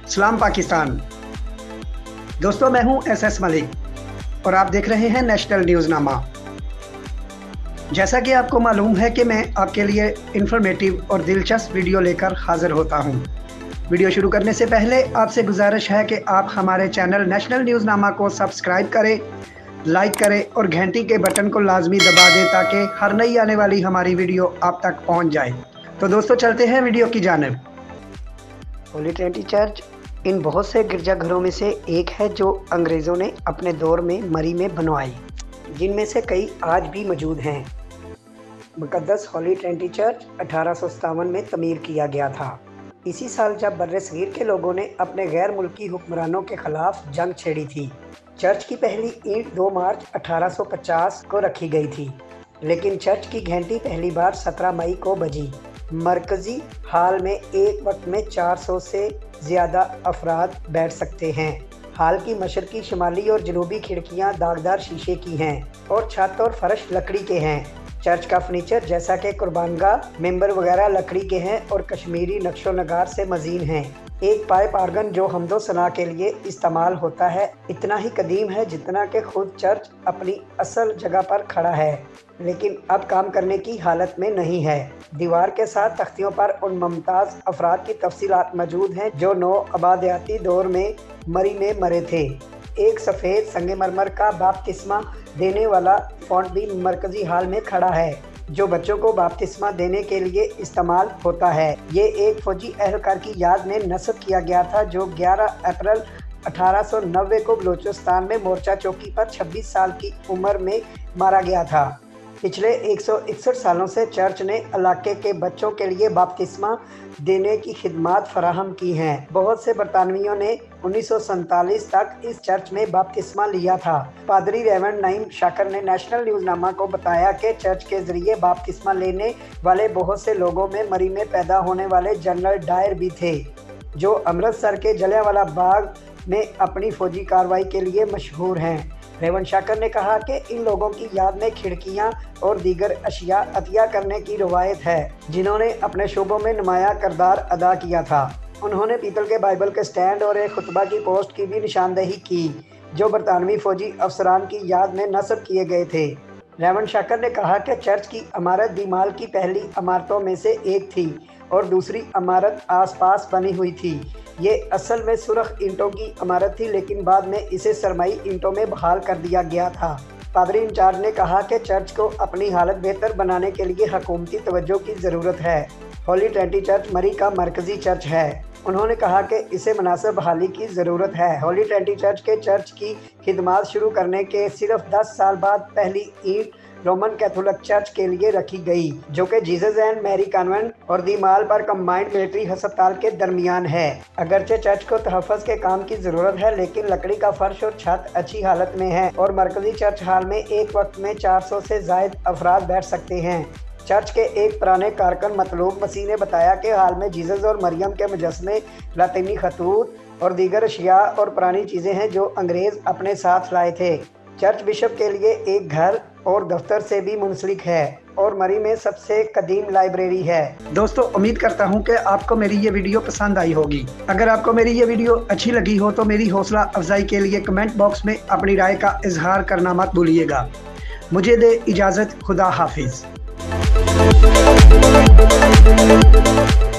सलाम पाकिस्तान। दोस्तों, मैं हूं एसएस मलिक और आप देख रहे हैं नेशनल न्यूज़नामा। जैसा कि आपको मालूम है कि मैं आपके लिए इंफॉर्मेटिव और दिलचस्प वीडियो लेकर हाजिर होता हूं। वीडियो शुरू करने से पहले आपसे गुजारिश है कि आप हमारे चैनल नेशनल न्यूज़नामा को सब्सक्राइब करें, लाइक करें और घंटी के बटन को लाजमी दबा दें ताकि हर नई आने वाली हमारी वीडियो आप तक पहुंच जाए। तो दोस्तों, चलते हैं वीडियो की जानिब। होली ट्रिनिटी चर्च इन बहुत से गिरजाघरों में से एक है जो अंग्रेज़ों ने अपने दौर में मरी में बनवाई, जिनमें से कई आज भी मौजूद हैं। मुक़द्दस होली ट्रिनिटी चर्च 1857 में तमीर किया गया था। इसी साल जब बर्र-ए-सग़ीर के लोगों ने अपने गैर मुल्की हुक्मरानों के ख़िलाफ़ जंग छेड़ी थी। चर्च की पहली ईंट 2 मार्च 1850 को रखी गई थी, लेकिन चर्च की घंटी पहली बार 17 मई को बजी। मरकज़ी हाल में एक वक्त में 400 से ज़्यादा अफराद बैठ सकते हैं। हाल की मशरकी, शुमाली और जनूबी खिड़कियां दागदार शीशे की हैं और छत और फर्श लकड़ी के हैं। चर्च का फर्नीचर जैसा कि कुर्बानगाह, मेंबर वगैरह लकड़ी के हैं और कश्मीरी नक्शो नगार से मज़ीन हैं। एक पाइप आर्गन जो हमदो सना के लिए इस्तेमाल होता है इतना ही कदीम है जितना कि खुद चर्च अपनी असल जगह पर खड़ा है, लेकिन अब काम करने की हालत में नहीं है। दीवार के साथ तख्तियों पर उन मुमताज़ अफराद की तफसीलात मौजूद हैं जो नौ आबादियाती दौर में मरी में मरे थे। एक सफ़ेद संगमरमर का बपतिस्मा देने वाला फॉन्ट भी मरकज़ी हाल में खड़ा है, जो बच्चों को बपतिस्मा देने के लिए इस्तेमाल होता है। ये एक फ़ौजी एहलकार की याद में नस्ब किया गया था जो 11 अप्रैल 1890 को बलूचिस्तान में मोर्चा चौकी पर 26 साल की उम्र में मारा गया था। पिछले 161 सालों से चर्च ने इलाके के बच्चों के लिए बपतिस्मा देने की खिदमात फराहम की हैं। बहुत से बरतानवियों ने 1947 तक इस चर्च में बपतिस्मा लिया था। पादरी रेवरेंड नईम शाकर ने नेशनल न्यूज़नामा को बताया कि चर्च के ज़रिए बपतिस्मा लेने वाले बहुत से लोगों में मरी में पैदा होने वाले जनरल डायर भी थे, जो अमृतसर के जलियांवाला बाग में अपनी फ़ौजी कार्रवाई के लिए मशहूर हैं। रेवरेंड शाकर ने कहा कि इन लोगों की याद में खिड़कियां और दीगर अशिया अतिया करने की रवायत है, जिन्होंने अपने शोबों में नुमाया किरदार अदा किया था। उन्होंने पीतल के बाइबल के स्टैंड और एक खुतबा की पोस्ट की भी निशानदेही की, जो बरतानवी फ़ौजी अफसरान की याद में नस्ब किए गए थे। रेवरेंड शाकर ने कहा कि चर्च की इमारत बीमाल की पहली इमारतों में से एक थी और दूसरी इमारत आसपास बनी हुई थी। ये असल में सुर्ख ईंटों की इमारत थी, लेकिन बाद में इसे सरमाई ईंटों में बहाल कर दिया गया था। पादरी इंचार्ज ने कहा कि चर्च को अपनी हालत बेहतर बनाने के लिए हुकूमती तवज्जो की ज़रूरत है। होली ट्रिनिटी चर्च मरी का मरकज़ी चर्च है। उन्होंने कहा कि इसे मुनासिब बहाली की ज़रूरत है। होली ट्रिनिटी चर्च के चर्च की खिदमात शुरू करने के सिर्फ 10 साल बाद पहली ईंट रोमन कैथोलिक चर्च के लिए रखी गई, जो कि जीसस एंड मैरी कॉन्वेंट और दी माल पर कंबाइंड मिलिट्री अस्पताल के दरमियान है। अगरचे चर्च को तहफ़्फ़ुज़ के काम की ज़रूरत है, लेकिन लकड़ी का फर्श और छत अच्छी हालत में है और मरकज़ी चर्च हाल में एक वक्त में 400 से ज़ायद अफराद बैठ सकते हैं। चर्च के एक पुराने कारकुन मतलूब मसीह ने बताया कि हाल में जीसस और मरियम के मुजस्समे, लातीनी खतूत और दीगर अशिया और पुरानी चीज़ें हैं जो अंग्रेज़ अपने साथ लाए थे। चर्च बिशप के लिए एक घर और दफ्तर से भी मुंसलिक है और मरी में सबसे कदीम लाइब्रेरी है। दोस्तों, उम्मीद करता हूं कि आपको मेरी ये वीडियो पसंद आई होगी। अगर आपको मेरी ये वीडियो अच्छी लगी हो तो मेरी हौसला अफजाई के लिए कमेंट बॉक्स में अपनी राय का इजहार करना मत भूलिएगा। मुझे दे इजाज़त। खुदा हाफिज़।